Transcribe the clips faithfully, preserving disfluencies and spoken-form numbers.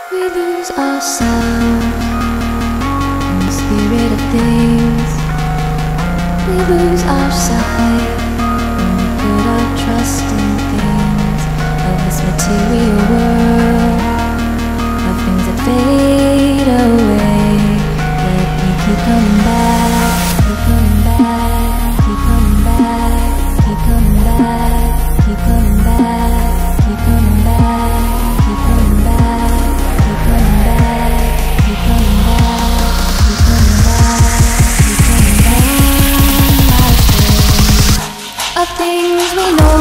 We lose ourselves in the spirit of things. We lose our sight when we put our trust in things of this material world, of things that fade away. Let me keep coming back, keep coming back, keep coming back, keep coming back, keep coming back, keep coming back, keep coming back, keep coming back, keep coming back, keep coming back, keep coming back. Of things we know.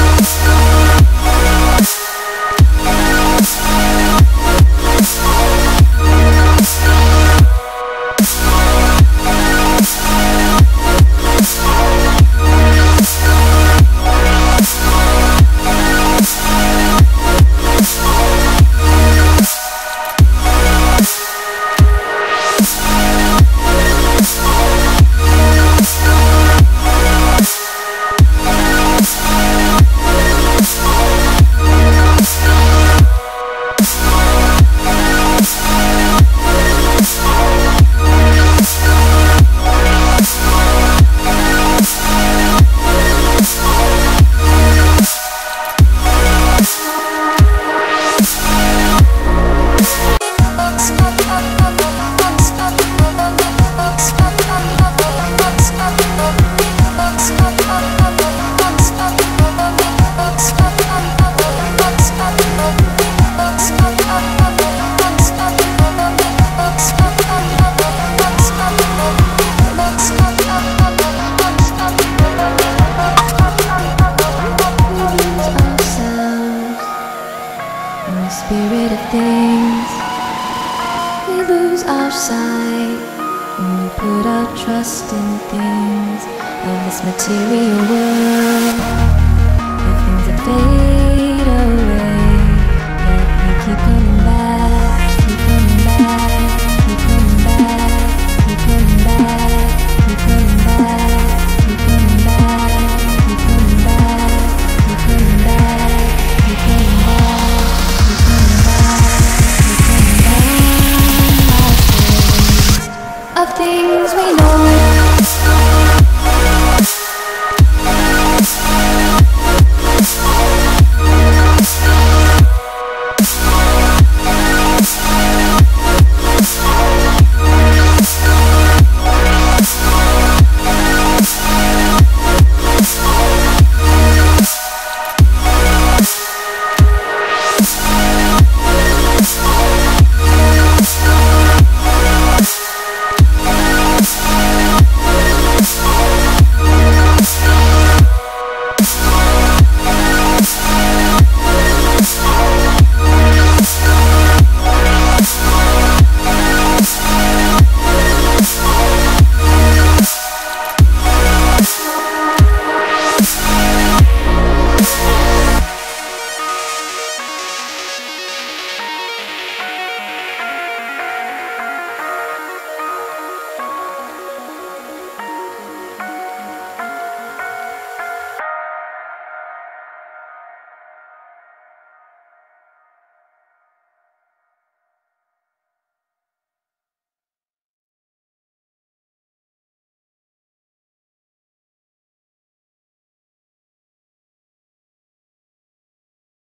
Spirit of things, we lose our sight when we put our trust in things of this material world, of things that fade.